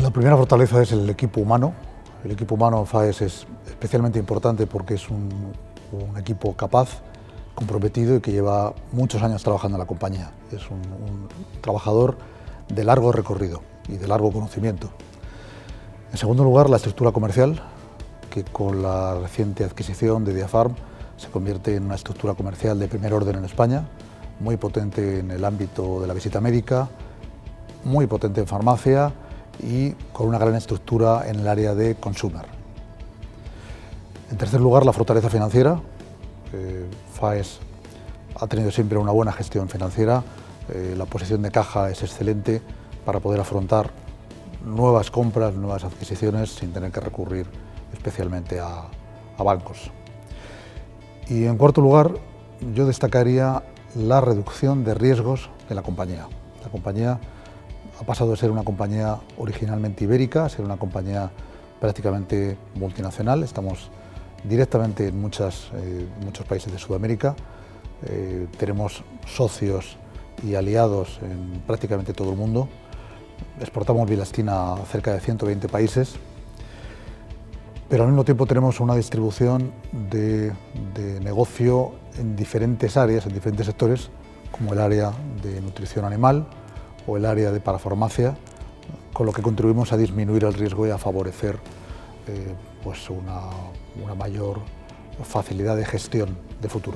La primera fortaleza es el equipo humano. El equipo humano en FAES es especialmente importante porque es un equipo capaz, comprometido y que lleva muchos años trabajando en la compañía. Es un trabajador de largo recorrido y de largo conocimiento. En segundo lugar, la estructura comercial, que con la reciente adquisición de Diafarm se convierte en una estructura comercial de primer orden en España, muy potente en el ámbito de la visita médica, muy potente en farmacia y con una gran estructura en el área de consumer. En tercer lugar, la fortaleza financiera. FAES ha tenido siempre una buena gestión financiera, la posición de caja es excelente para poder afrontar nuevas compras, nuevas adquisiciones sin tener que recurrir especialmente a bancos. Y en cuarto lugar, yo destacaría la reducción de riesgos de la compañía. La compañía ha pasado de ser una compañía originalmente ibérica a ser una compañía prácticamente multinacional. Estamos directamente en muchos países de Sudamérica. Tenemos socios y aliados en prácticamente todo el mundo. Exportamos bilastina a cerca de 120 países, pero al mismo tiempo tenemos una distribución de negocio en diferentes áreas, en diferentes sectores, como el área de nutrición animal o el área de parafarmacia, con lo que contribuimos a disminuir el riesgo y a favorecer pues una mayor facilidad de gestión de futuro.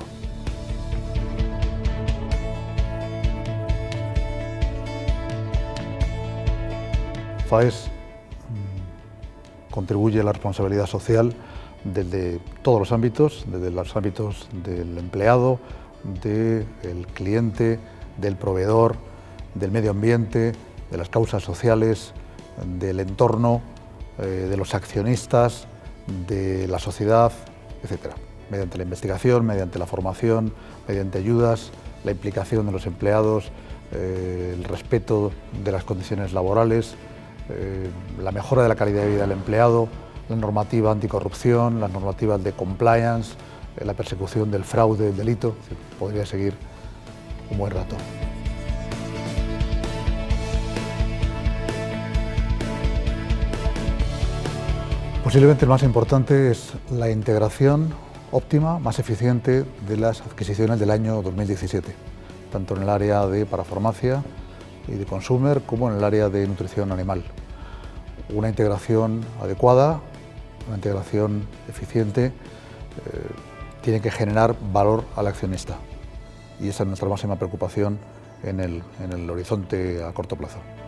FAES contribuye a la responsabilidad social desde todos los ámbitos, desde los ámbitos del empleado, del cliente, del proveedor, del medio ambiente, de las causas sociales, del entorno, de los accionistas, de la sociedad, etc. Mediante la investigación, mediante la formación, mediante ayudas, la implicación de los empleados, el respeto de las condiciones laborales, la mejora de la calidad de vida del empleado, la normativa anticorrupción, las normativas de compliance, la persecución del fraude, del delito. Podría seguir un buen rato. Posiblemente lo más importante es la integración óptima, más eficiente de las adquisiciones del año 2017, tanto en el área de parafarmacia y de consumer como en el área de nutrición animal. Una integración adecuada, una integración eficiente, tiene que generar valor al accionista y esa es nuestra máxima preocupación en el horizonte a corto plazo.